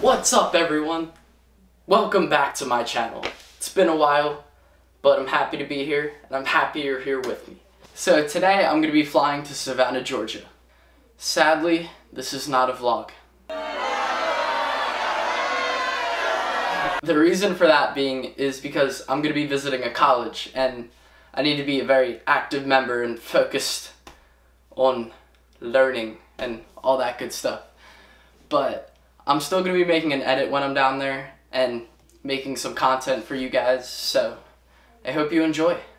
What's up, everyone? Welcome back to my channel. It's been a while, but I'm happy to be here, and I'm happy you're here with me. So today I'm going to be flying to Savannah, Georgia. Sadly, this is not a vlog. The reason for that being is because I'm going to be visiting a college, and I need to be a very active member and focused on learning and all that good stuff. But I'm still going to be making an edit when I'm down there and making some content for you guys, so I hope you enjoy.